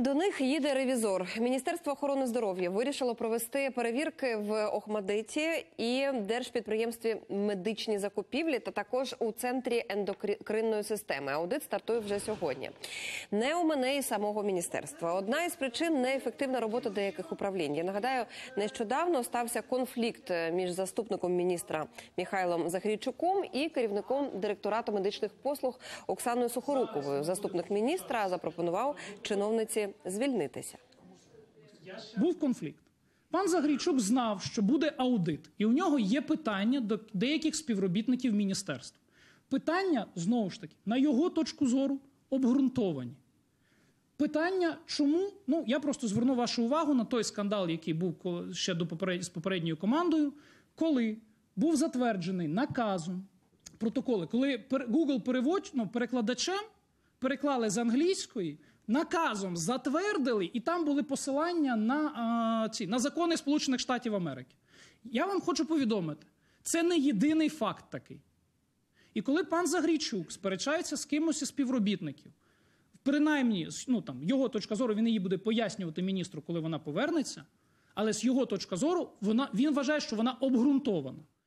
До них їде ревізор. Міністерство охорони здоров'я вирішило провести перевірки в Охмадиті і Держпідприємстві «Медичні закупівлі» та також у Центрі ендокринної системи. Аудит стартує вже сьогодні. Не у мене і самого міністерства. Одна із причин – неефективна робота деяких управлінь. Я нагадаю, нещодавно стався конфлікт між заступником міністра Михайлом Захарійчуком і керівником директорату медичних послуг Оксаною Сухоруковою. Заступник міністра запропонував чиновниці звільнитися. Був конфлікт. Пан Захарійчук знав, що буде аудит, і у нього є питання до деяких співробітників міністерства. Питання, знову ж таки, на його точку зору, обґрунтовані. Питання, чому? Ну, я просто зверну вашу увагу на той скандал, який був ще з попередньою командою, коли був затверджений наказом протоколи, коли Google перекладачем переклали з англійської, наказом затвердили, і там були посилання на закони Сполучених Штатів Америки. Я вам хочу повідомити, це не єдиний факт такий. І коли пан Захарійчук сперечається з кимось із співробітників, принаймні, його точка зору, він її буде пояснювати міністру, коли вона повернеться, але з його точки зору, він вважає, що вона обґрунтована.